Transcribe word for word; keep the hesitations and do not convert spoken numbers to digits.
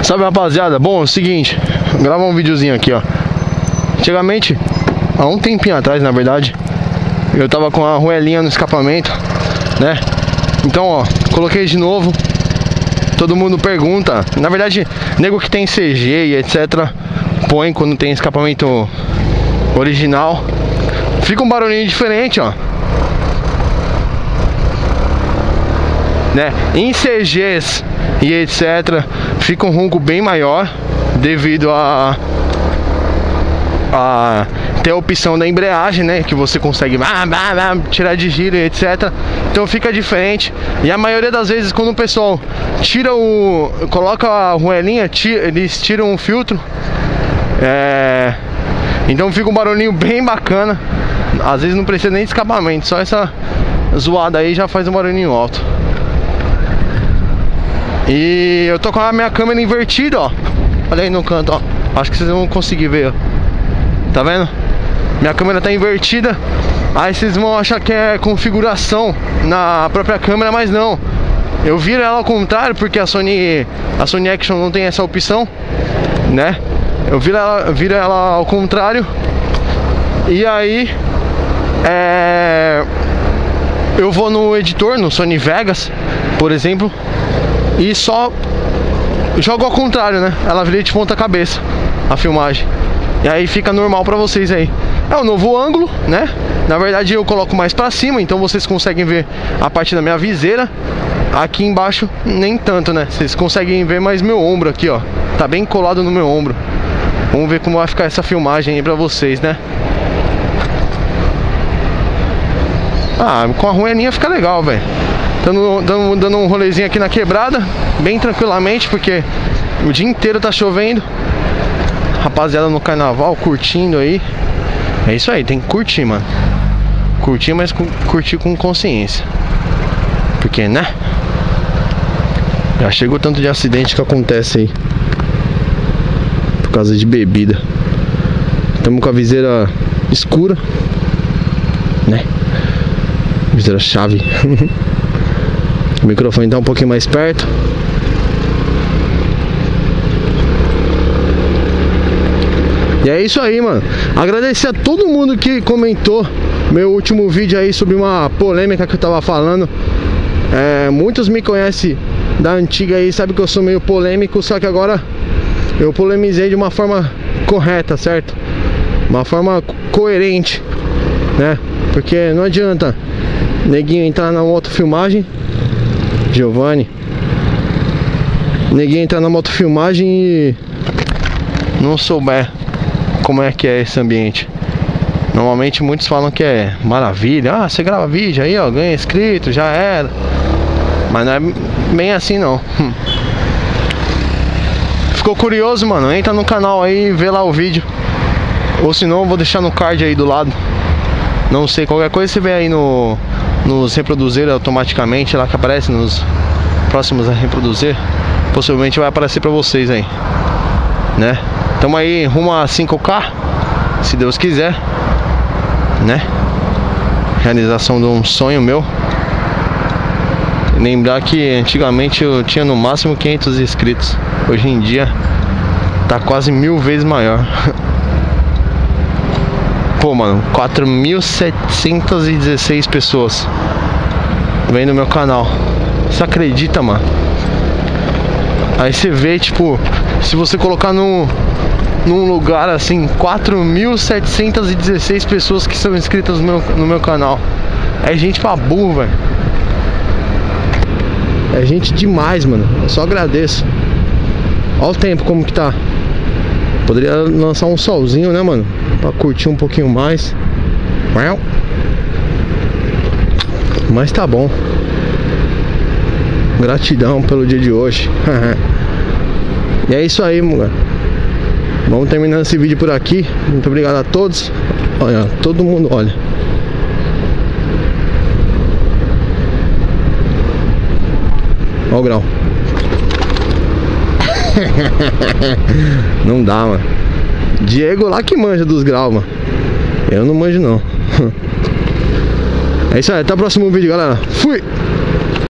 Salve, rapaziada, bom, é o seguinte, vou gravar um videozinho aqui, ó. Antigamente, há um tempinho atrás, na verdade, eu tava com a arruelinha no escapamento, né? Então, ó, coloquei de novo. Todo mundo pergunta, na verdade, nego que tem C G e etc põe quando tem escapamento original. Fica um barulhinho diferente, ó, né? Em C Gs e etc fica um ronco bem maior devido a, a ter a opção da embreagem, né? Que você consegue ah, ah, ah, tirar de giro e etc. Então fica diferente. E a maioria das vezes quando o pessoal tira o... coloca a arruelinha, tira, eles tiram o filtro. É... Então fica um barulhinho bem bacana. Às vezes não precisa nem de escapamento, só essa zoada aí já faz um barulhinho alto. E eu tô com a minha câmera invertida, ó. Olha aí no canto, ó. Acho que vocês vão conseguir ver, ó. Tá vendo? Minha câmera tá invertida. Aí vocês vão achar que é configuração na própria câmera, mas não. Eu viro ela ao contrário, porque a Sony a Sony Action não tem essa opção, né? Eu viro ela, viro ela ao contrário. E aí é... eu vou no editor, no Sony Vegas, por exemplo, e só jogo ao contrário, né? Ela vira de ponta cabeça a filmagem. E aí fica normal pra vocês aí. É um novo ângulo, né? Na verdade eu coloco mais pra cima, então vocês conseguem ver a parte da minha viseira. Aqui embaixo nem tanto, né? Vocês conseguem ver mais meu ombro aqui, ó. Tá bem colado no meu ombro. Vamos ver como vai ficar essa filmagem aí pra vocês, né? Ah, com a ruelinha fica legal, velho. Dando, dando, dando um rolezinho aqui na quebrada, bem tranquilamente, porque o dia inteiro tá chovendo. Rapaziada no carnaval, curtindo aí. É isso aí, tem que curtir, mano. Curtir, mas curtir com consciência. Porque, né? Já chegou tanto de acidente que acontece aí por causa de bebida. Estamos com a viseira escura, né? Viseira chave. O microfone tá um pouquinho mais perto. E é isso aí, mano. Agradecer a todo mundo que comentou meu último vídeo aí sobre uma polêmica que eu tava falando. É, muitos me conhecem da antiga aí, sabe que eu sou meio polêmico, só que agora eu polemizei de uma forma correta, certo? Uma forma coerente, né? Porque não adianta neguinho entrar na motofilmagem, Giovanni, neguinho entrar na motofilmagem e não souber como é que é esse ambiente. Normalmente muitos falam que é maravilha. Ah, você grava vídeo aí, ó, ganha inscrito, já era. Mas não é bem assim não. hum. Ficou curioso, mano? Entra no canal aí e vê lá o vídeo. Ou se não, eu vou deixar no card aí do lado. Não sei, qualquer coisa você vê aí no nos reproduzir automaticamente, lá que aparece nos próximos a reproduzir. Possivelmente vai aparecer pra vocês aí, né? Tamo aí rumo a cinco K, se Deus quiser, né? Realização de um sonho meu. Lembrar que antigamente eu tinha no máximo quinhentos inscritos. Hoje em dia tá quase mil vezes maior. Pô, mano, quatro mil setecentas e dezesseis pessoas vendo meu canal. Você acredita, mano? Aí você vê, tipo, se você colocar no num lugar assim, quatro mil setecentas e dezesseis pessoas que são inscritas no meu, no meu canal. É gente pra burro, velho. É gente demais, mano. Eu só agradeço. Olha o tempo como que tá. Poderia lançar um solzinho, né, mano? Pra curtir um pouquinho mais. Mas tá bom. Gratidão pelo dia de hoje. E é isso aí, mano. Vamos terminando esse vídeo por aqui. Muito obrigado a todos. Olha, todo mundo, olha. Olha o grau. Não dá, mano. Diego lá que manja dos graus, mano. Eu não manjo não. É isso aí, até o próximo vídeo, galera. Fui!